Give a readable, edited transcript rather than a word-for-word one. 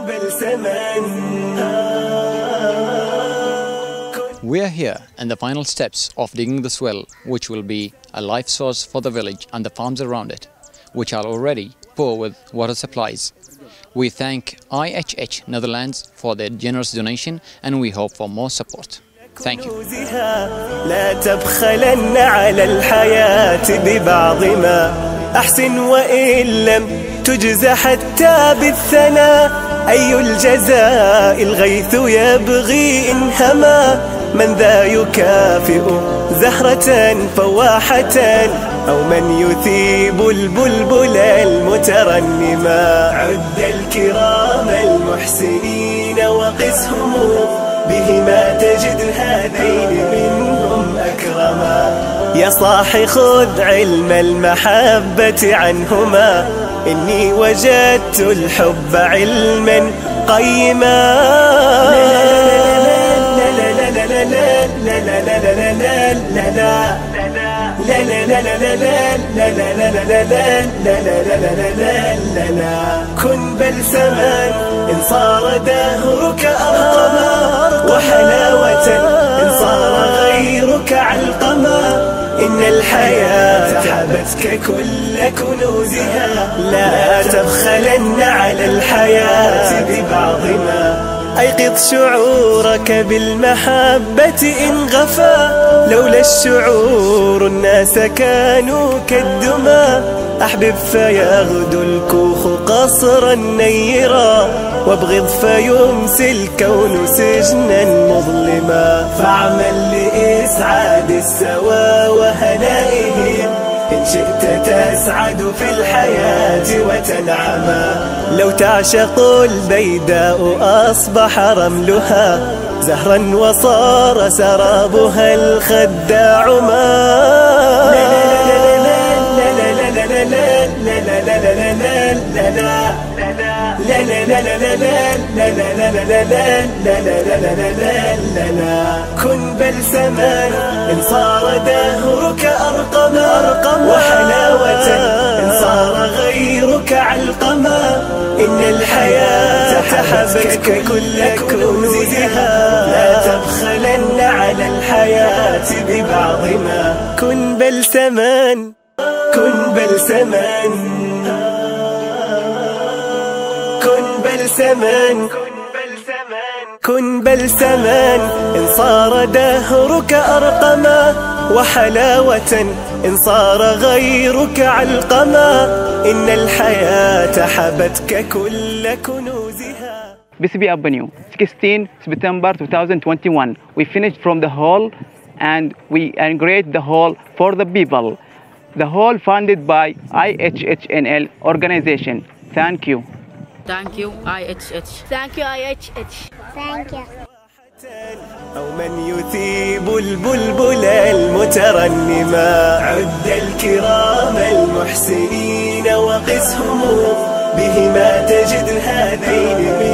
We are here in the final steps of digging this well, which will be a life source for the village and the farms around it, which are already poor with water supplies. We thank IHH Netherlands for their generous donation and we hope for more support. Thank you. لا تبخلن على الحياة ببعض ما أحسن وإن لم تجز حتى بالثناء أي الجزاء الغيث يبغي إن هما من ذا يكافئ زهرة فواحة أو من يثيب البلبل المترنما عد الكرام المحسنين وقسهم بهما تجد هذين منهم أكرما يا صاح خذ علم المحبة عنهما إني وجدت الحب علما قيما كن بلسما إن صار دهرك أرقما وحلاوة إن صار غيرك علقما إن الحياة حبتك كل كنوزها لا تبخلن على الحياة ببعض ما أيقظ شعورك بالمحبة إن غفا لولا الشعور الناس كانوا كالدمى أحبب فيغدو الكوخ قصرا نيرا وابغض فيمسي الكون سجنا مظلما فاعمل لإسعاد السوى وهنائهم إن شئت تسعد في الحياة وتنعما لو تعشق البيداء أصبح رملها زهرا وصار سرابها الخداع ما كن بلسما إن صار دهرك أرقما وحلاوة إن صار غيرك علقما إن الحياة حبتك كل كنوزها لا تبخلن على الحياة ببعض ما كن بلسما كن بلسما كن بلسما كن بلسما إن صار دهرك أرقما وحلاوة إن صار غيرك علقما إن الحياة حبتك كل كنوزها. BCB Avenue, 16 September 2021. We finished from the hall and we inaugurated the hall for the people. The hall funded by IHHNL organization. Thank you. Thank you, IHH. Thank you, IHH. Thank you. أو من يثيب البلبل المترنما عد الكرام المحسنين وقسهم بهما تجد هذين